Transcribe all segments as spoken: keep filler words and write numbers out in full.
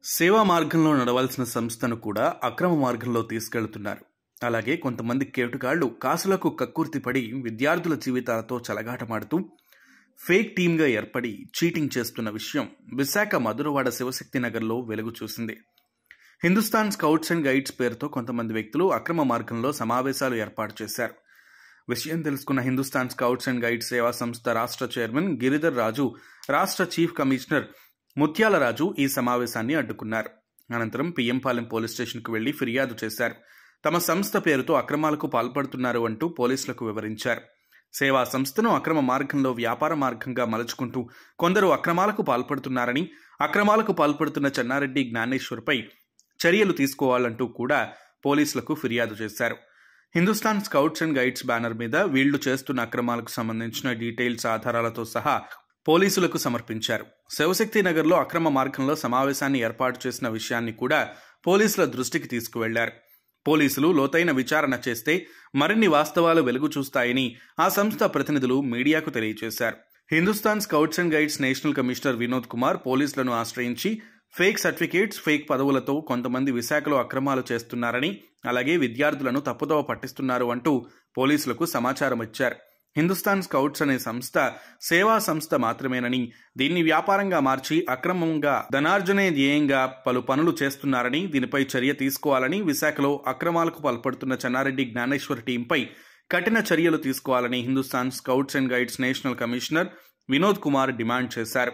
సేవా మార్గంలో నడవాల్సిన సంస్థను కూడా అక్రమ మార్గంలో తీసుకెళ్తున్నారు. అలాగే కొంతమంది కేటుగాళ్లు కాసులకు కక్కుర్తిపడి విద్యార్థుల జీవితాలతో చెలగాటమాడుతూ ఫేక్ టీమ్గా ఏర్పడి చీటింగ్ చేస్తున్న విషయం విశాఖ మధురవాడ శివశక్తి నగర్లో వెలుగు చూసింది. హిందుస్థాన్ స్కౌట్స్ అండ్ గైడ్స్ పేరుతో కొంతమంది వ్యక్తులు అక్రమ మార్గంలో సమావేశాలు ఏర్పాటు చేశారు. విషయం తెలుసుకున్న హిందుస్థాన్ స్కౌట్స్ అండ్ గైడ్స్ సేవా సంస్థ రాష్ట్ర చైర్మన్ గిరిధర్ రాజు, రాష్ట్ర చీఫ్ కమిషనర్ ముత్యాల రాజు ఈ సమావేశాన్ని అడ్డుకున్నారు. అనంతరం పిఎంపాలెం పోలీస్ స్టేషన్కు వెళ్లి ఫిర్యాదు చేశారు. తమ సంస్థ పేరుతో అక్రమాలకు పాల్పడుతున్నారు అంటూ పోలీసులకు వివరించారు. సేవా సంస్థను అక్రమ మార్గంలో వ్యాపార మార్గంగా మలుచుకుంటూ కొందరు అక్రమాలకు పాల్పడుతున్నారని, అక్రమాలకు పాల్పడుతున్న చెన్నారెడ్డి జ్ఞానేశ్వర్పై చర్యలు తీసుకోవాలంటూ కూడా పోలీసులకు ఫిర్యాదు చేశారు. Hindustan scouts and guides banner మీద వీళ్లు చేస్తున్న అక్రమాలకు సంబంధించిన డీటెయిల్స్ ఆధారాలతో సహా పోలీసులకు సమర్పించారు. శివశక్తి నగర్లో అక్రమ మార్గంలో సమావేశాన్ని ఏర్పాటు చేసిన విషయాన్ని కూడా పోలీసుల దృష్టికి తీసుకువెళ్లారు. పోలీసులు లోతైన విచారణ చేస్తే మరిన్ని వాస్తవాలు వెలుగు చూస్తాయని ఆ సంస్థ ప్రతినిధులు మీడియాకు తెలియజేశారు. Hindustan scouts and guides national commissioner Vinod Kumar పోలీసులను ఆశ్రయించి ఫేక్ సర్టిఫికేట్స్, ఫేక్ పదవులతో కొంతమంది విశాఖలో అక్రమాలు చేస్తున్నారని, అలాగే విద్యార్థులను తప్పుదోవ పట్టిస్తున్నారు అంటూ పోలీసులకు సమాచారం ఇచ్చారు. హిందుస్థాన్ స్కౌట్స్ అనే సంస్థ సేవా సంస్థ మాత్రమేనని, దీన్ని వ్యాపారంగా మార్చి అక్రమంగా ధనార్జనే ధ్యేయంగా పలు పనులు చేస్తున్నారని, దీనిపై చర్య తీసుకోవాలని, విశాఖలో అక్రమాలకు పాల్పడుతున్న చెన్నారెడ్డి జ్ఞానేశ్వర్ టీంపై కఠిన చర్యలు తీసుకోవాలని Hindustan scouts and guides national commissioner Vinod Kumar demand చేశారు.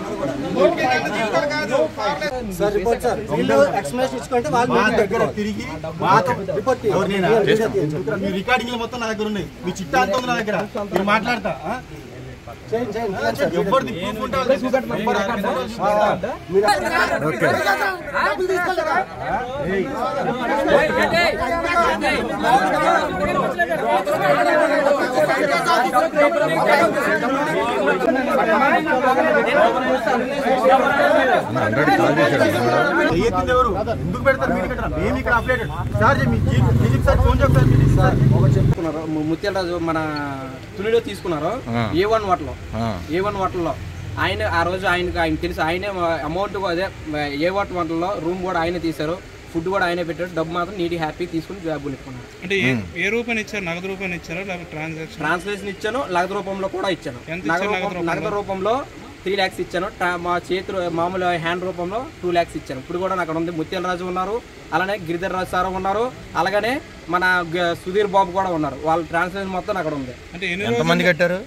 ఎందుకు పెడతారు? మేము ఇక్కడ అప్డేటెడ్ సార్ చెప్తున్నారు. ముత్యాలరాజు మన తునిలో తీసుకున్నారు ఏ వన్ వాటర్లో ఏ వన్ వాటర్లో ఆయన ఆ రోజు ఆయనకు ఆయన తెలుసు. ఆయనే అమౌంట్ అదే ఏ వాటర్ వాటర్లో రూమ్ కూడా ఆయనే తీశారు, ఫుడ్ కూడా ఆయనే పెట్టారు, డబ్బు మాత్రం నీటి హ్యాపీ తీసుకుని జాబ్ పెట్టుకున్నారు. అంటే ఏ రూపాయలు ఇచ్చారు? నగదు రూపాయలు ఇచ్చారు, ట్రాన్సాక్షన్ ట్రాన్స్లేషన్ ఇచ్చాను, నగదు రూపంలో కూడా ఇచ్చాను. నగదు రూపంలో త్రీ ల్యాక్స్ ఇచ్చాను, మా చేతులు మామూలు హ్యాండ్ రూపంలో టూ ల్యాక్స్ ఇచ్చాను. ఇప్పుడు కూడా అక్కడ ఉంది ముత్యాలరాజు ఉన్నారు, అలానే గిరిధర్ రాజు సార్ ఉన్నారు, అలాగనే మన సుధీర్ బాబు కూడా ఉన్నారు. వాళ్ళ ట్రాన్స్లేషన్ మొత్తం అక్కడ ఉంది. అంటే ఎంతమంది కట్టారు?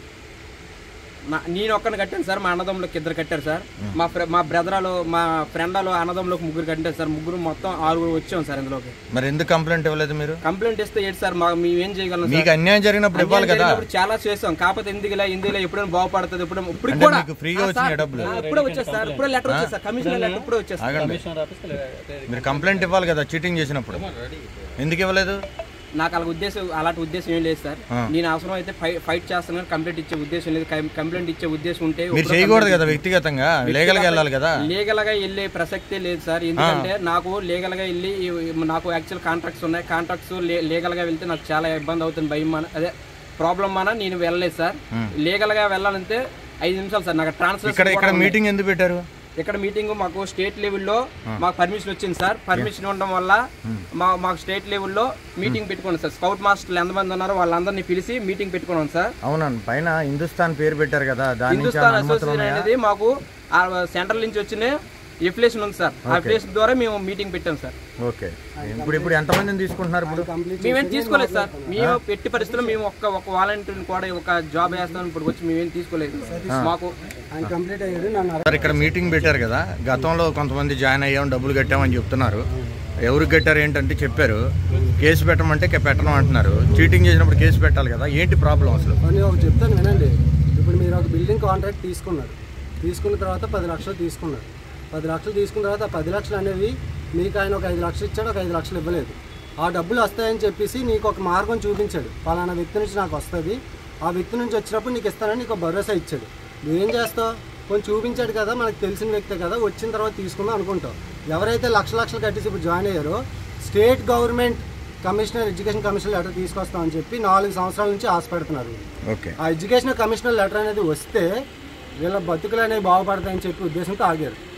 నేను ఒక్కరిని కట్టాను సార్, మా అన్నదమ్ములకు ఇద్దరు కట్టారు సార్, మా మా బ్రదర్లు మా ఫ్రెండ్లు అన్నదమ్ములకు ముగ్గురు కట్టారు సార్. ముగ్గురు మొత్తం ఆరుగురు వచ్చాం సార్ ఇందులోకి. మరి ఎందుకు కంప్లైంట్ ఇవ్వలేదు మీరు? కంప్లైంట్ ఇస్తే ఏంటి సార్, మేము ఏం చేయగలం? మీకు అన్యాయం జరిగినప్పుడు ఇవ్వాలి కదా. చాలా చేసాం, కాకపోతే ఎందుకులే ఇందులో ఎప్పుడైనా బాగుపడుతుంది. ఇప్పుడు ఇప్పుడు కూడా ఫ్రీగా వచ్చిన డబ్బులు ఇప్పుడే వచ్చేది సార్, ఇప్పుడే లెటర్ వచ్చేది సార్, కమిషనర్ లెటర్ ఇప్పుడే వచ్చేది. మీరు కంప్లైంట్ ఇవ్వాలి కదా చీటింగ్ చేసినప్పుడు, ఎందుకు ఇవ్వలేదు? నాకు అలా ఉద్దేశం అలాంటి ఉద్దేశం ఏం లేదు సార్. నేను అవసరం అయితే ఫైట్ చేస్తాను, కంప్లైంట్ ఇచ్చే ఉద్దేశం లేదు. కంప్లైంట్ ఇచ్చే ఉద్దేశం ఉంటే చేయకూడదు కదా, వ్యక్తిగతంగా లీగల్ గా వెళ్ళాలి కదా. లీగల్ గా వెళ్ళే ప్రసక్తే లేదు సార్, ఎందుకంటే నాకు లీగల్ గా వెళ్ళి నాకు యాక్చువల్ కాంట్రాక్ట్స్ ఉన్నాయి. కాంట్రాక్ట్స్ లీగల్ గా వెళ్తే నాకు చాలా ఇబ్బంది అవుతుంది, భయం అదే ప్రాబ్లం మన నేను వెళ్ళలేదు సార్. లీగల్ గా వెళ్ళాలంటే ఐదు నిమిషాలు సార్. నాకు ట్రాన్స్ఫర్ ఇక్కడ మీటింగ్ ఎందుకు పెట్టారు? ఇక్కడ మీటింగ్ మాకు స్టేట్ లెవెల్లో మాకు పర్మిషన్ వచ్చింది సార్. పర్మిషన్ ఉండడం వల్ల మా మాకు స్టేట్ లెవెల్లో మీటింగ్ పెట్టుకున్నాం సార్. స్కౌట్ మాస్టర్లు ఎంతమంది ఉన్నారో వాళ్ళందరినీ పిలిచి మీటింగ్ పెట్టుకున్నాం సార్. అవునండి, పైన హిందుస్థాన్ పేరు పెట్టారు కదా, హిందుస్థాన్ అసోసియేషన్ అనేది మాకు సెంట్రల్ నుంచి వచ్చిన ఎఫిలియేషన్ ఉంది సార్. ఆ ఎఫిలియేషన్ ద్వారా మేము మీటింగ్ పెట్టాం సార్. ఓకే, ఇప్పుడు ఇప్పుడు ఎంతమంది తీసుకుంటున్నారు? మేమేం తీసుకోలేదు సార్, మేము పెట్టి పరిస్థితుల్లో మేము ఒక్క ఒక వాలంటీర్ని కూడా ఒక జాబ్ వేస్తాం ఇప్పుడు వచ్చి మేమేం తీసుకోలేదు. మాకు కంప్లీట్ అయ్యారు. ఇక్కడ మీటింగ్ పెట్టారు కదా, గతంలో కొంతమంది జాయిన్ అయ్యాం, డబ్బులు కట్టామని చెప్తున్నారు. ఎవరికి కట్టారు ఏంటంటే చెప్పారు, కేసు పెట్టమంటే పెట్టడం అంటున్నారు. చీటింగ్ చేసినప్పుడు కేసు పెట్టాలి కదా, ఏంటి ప్రాబ్లం అసలు? చెప్తాను వినండి. ఇప్పుడు మీరు ఒక బిల్డింగ్ కాంట్రాక్ట్ తీసుకున్నారు, తీసుకున్న తర్వాత పది లక్షలు తీసుకున్నారు. పది లక్షలు తీసుకున్న తర్వాత ఆ పది లక్షలు అనేవి మీకు ఆయన ఒక ఐదు లక్షలు ఇచ్చాడు, ఒక ఐదు లక్షలు ఇవ్వలేదు. ఆ డబ్బులు వస్తాయని చెప్పేసి నీకు ఒక మార్గం చూపించాడు, పలానా వ్యక్తి నుంచి నాకు వస్తుంది, ఆ వ్యక్తి నుంచి వచ్చినప్పుడు నీకు ఇస్తానని నీకు భరోసా ఇచ్చాడు. నువ్వేం చేస్తావు? కొంచెం చూపించాడు కదా, మనకు తెలిసిన వ్యక్తే కదా, వచ్చిన తర్వాత తీసుకుందాం అనుకుంటావు. ఎవరైతే లక్ష లక్షలు కట్టేసి ఇప్పుడు జాయిన్ అయ్యారో state government commissioner education commissioner letter తీసుకొస్తామని చెప్పి నాలుగు సంవత్సరాల నుంచి ఆశపడుతున్నారు. ఆ ఎడ్యుకేషన్ కమిషనర్ లెటర్ అనేది వస్తే వీళ్ళ బతుకులు అనేవి బాగుపడతాయని చెప్పి ఉద్దేశంతో ఆగారు.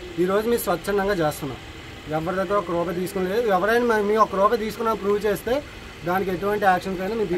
ఈరోజు మీరు స్వచ్ఛందంగా చేస్తున్నాం, ఎవరి దగ్గర ఒక రూపాయి తీసుకునేది. ఎవరైనా మీ ఒక రూపాయి తీసుకున్నా ప్రూవ్ చేస్తే దానికి ఎటువంటి యాక్షన్ కైనా మేము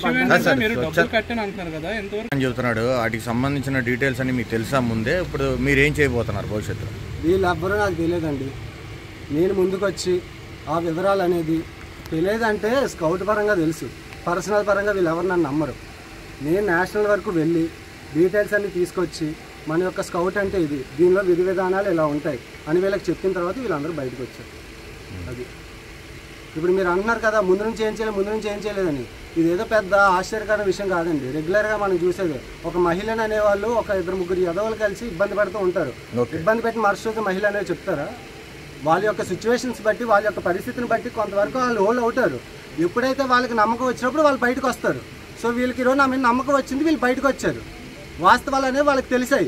అని చెబుతున్నాడు. వాటికి సంబంధించిన డీటెయిల్స్ అని మీకు తెలుసా ముందే? ఇప్పుడు మీరు ఏం చేయబోతున్నారు భవిష్యత్తులో? వీళ్ళెవ్వరూ నాకు తెలియదండి. నేను ముందుకు వచ్చి ఆ వివరాలు అనేది తెలియదంటే స్కౌట్ పరంగా తెలుసు, పర్సనల్ పరంగా వీళ్ళు ఎవరు నన్ను నమ్మరు. నేను నేషనల్ వరకు వెళ్ళి డీటెయిల్స్ అన్ని తీసుకొచ్చి మన యొక్క స్కౌట్ అంటే ఇది, దీనిలో విధి విధానాలు ఇలా ఉంటాయి అని వీళ్ళకి చెప్పిన తర్వాత వీళ్ళందరూ బయటకు వచ్చారు. అది ఇప్పుడు మీరు అంటున్నారు కదా ముందు నుంచి ఏం చేయలేదు ముందు నుంచి ఏం చేయలేదని, ఇదేదో పెద్ద ఆశ్చర్యకరమైన విషయం కాదండి. రెగ్యులర్గా మనం చూసేది ఒక మహిళను అనేవాళ్ళు ఒక ఇద్దరు ముగ్గురు యదవులు కలిసి ఇబ్బంది పెడుతూ ఉంటారు. ఇబ్బంది పెట్టి మరుసటి మహిళ అనేది చెప్తారా? వాళ్ళ యొక్క సిచ్యువేషన్స్ బట్టి వాళ్ళ యొక్క పరిస్థితిని బట్టి కొంతవరకు వాళ్ళు హోల్డ్ అవుతారు. ఎప్పుడైతే వాళ్ళకి నమ్మకం వచ్చినప్పుడు వాళ్ళు బయటకు వస్తారు. సో వీళ్ళకి ఈరోజు నా మీద నమ్మకం వచ్చింది, వీళ్ళు బయటకు వచ్చారు. వాస్తవాలు అనేవి వాళ్ళకి తెలిసాయి.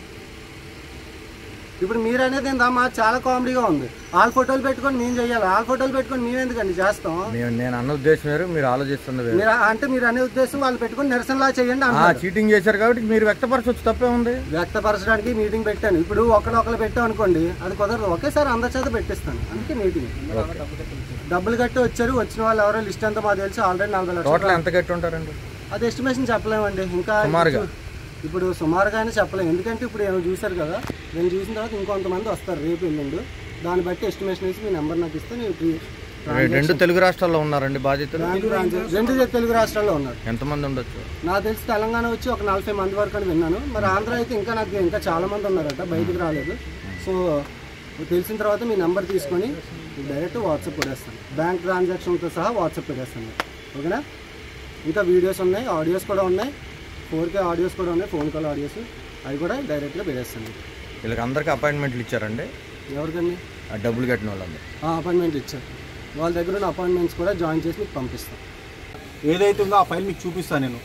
ఇప్పుడు మీరు అనేది మా చాలా కామెడీగా ఉంది. వాళ్ళ ఫోటోలు పెట్టుకొని మేము చేయాలి, వాళ్ళ ఫోటోలు పెట్టుకొని మేము ఎందుకండి చేస్తాం? నేను అన్న ఉద్దేశం వేరు, మీరు ఆలోచిస్తుంది మీరు అంటే మీరు అనే ఉద్దేశం వాళ్ళు పెట్టుకొని నిరసనలా చేయండి. చీటింగ్ చేశారు కాబట్టి మీరు వ్యక్తపరచవచ్చు, తప్పే ఉంది. వ్యక్తపరచడానికి మీటింగ్ పెట్టాను. ఇప్పుడు ఒకరు ఒకరు పెట్టాం అనుకోండి, అది కుదరదు. ఒకేసారి అందరి చేత పెట్టిస్తాను, అందుకే మీటింగ్. డబ్బులు కట్టి వచ్చారు, వచ్చిన వాళ్ళు ఎవరో లిస్ట్ అంతా మాకు తెలిసి ఆల్రెడీ నలభై లక్షలు. ఎంత కట్టి ఉంటారండి? అది ఎస్టిమేషన్ చెప్పలేమండి ఇంకా. ఇప్పుడు సుమారుగానే చెప్పలేము, ఎందుకంటే ఇప్పుడు ఏమో చూశారు కదా, నేను చూసిన తర్వాత ఇంకొంతమంది వస్తారు రేపు ఎల్లుండి. దాన్ని బట్టి ఎస్టిమేషన్ వేసి మీ నెంబర్ నాకు ఇస్తే నేను రెండు తెలుగు రాష్ట్రాల్లో ఉన్నారండి బాధితులు? రెండు తెలుగు రాష్ట్రాల్లో ఉన్నారు. ఎంతమంది ఉండొచ్చు? నాకు తెలిసి తెలంగాణ వచ్చి ఒక నలభై మంది వరకు అని విన్నాను. మరి ఆంధ్ర అయితే ఇంకా నాకు ఇంకా చాలా మంది ఉన్నారట, బయటకు రాలేదు. సో తెలిసిన తర్వాత మీ నెంబర్ తీసుకొని డైరెక్ట్ వాట్సాప్ పెట్టేస్తాను, బ్యాంక్ ట్రాన్సాక్షన్తో సహా వాట్సాప్ పెట్టేస్తాను. ఓకేనా? ఇంకా వీడియోస్ ఉన్నాయి, ఆడియోస్ కూడా ఉన్నాయి, ఫోర్ కే ఆడియోస్ కూడా ఉన్నాయి, ఫోన్ కాల్ ఆడియోస్, అవి కూడా డైరెక్ట్గా పెట్టేస్తాను. వీళ్ళకి అందరికీ అపాయింట్మెంట్లు ఇచ్చారండి? ఎవరికండి? డబ్బులు కట్టిన వాళ్ళందరూ అపాయింట్మెంట్ ఇచ్చారు. వాళ్ళ దగ్గర ఉన్న అపాయింట్మెంట్స్ కూడా జాయిన్ చేసి మీకు పంపిస్తాం. ఏదైతే ఉందో ఆ ఫైల్ మీకు చూపిస్తాను నేను.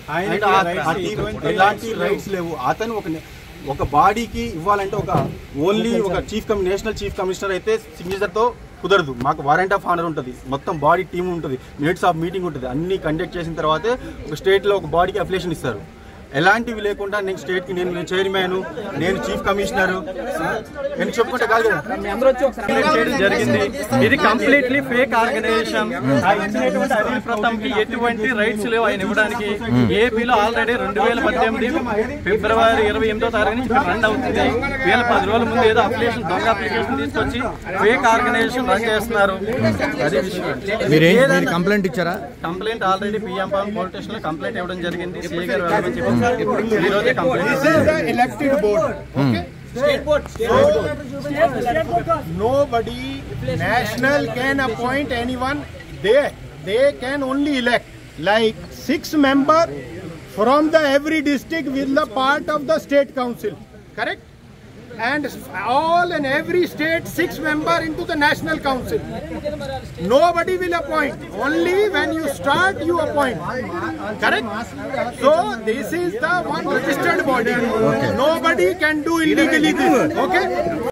ఎలాంటి రైట్స్ లేవు. అతను ఒక ఒక బాడీకి ఇవ్వాలంటే ఒక ఓన్లీ ఒక చీఫ్ కమి నేషనల్ చీఫ్ కమిషనర్ అయితే సిగ్నేచర్తో కుదరదు. మాకు వారెంట్ ఆఫ్ ఆనర్ ఉంటుంది, మొత్తం బాడీ టీమ్ ఉంటుంది, మినిట్స్ ఆఫ్ మీటింగ్ ఉంటుంది, అన్నీ కండక్ట్ చేసిన తర్వాతే ఒక స్టేట్లో ఒక బాడీకి అప్లికేషన్ ఇస్తారు. ఎలాంటివి లేకుండా నేను స్టేట్కి నేను నేను చైర్మన్, నేను చీఫ్ కమిషనర్, నేను చెప్పుకుంటే కాదు కదా జరిగింది. ఇది కంప్లీట్లీ ఫేక్ ఆర్గనైజేషన్. ఇచ్చినటువంటి అనిల్ ప్రతాప్ కి ఎటువంటి రైట్స్ లేవు ఆయన ఇవ్వడానికి. ఏపీలో ఆల్రెడీ రెండు వేల పద్దెనిమిది ఫిబ్రవరి ఇరవై ఎనిమిదో తారీఖు నుంచి రన్ అవుతుంది. వీళ్ళ పది రోజుల ముందు ఏదో అప్లికేషన్ దొంగ అప్లికేషన్ తీసుకొచ్చి ఫేక్ ఆర్గనైజేషన్ రన్ చేస్తున్నారు. అదే విషయం. కంప్లైంట్ ఇచ్చారా? Complaint already PM police station లో కంప్లైంట్ ఇవ్వడం జరిగింది. సీఏ గారు చెప్పి This is the elected board. Okay? State board. So, nobody national can appoint anyone. They they can only elect like six member from the every district with the part of the state council. Correct? And all and every state six member into the national council. Nobody will appoint. Only when you start you appoint. Correct? So this is the one registered body. Okay. Nobody can do illegally this. Okay?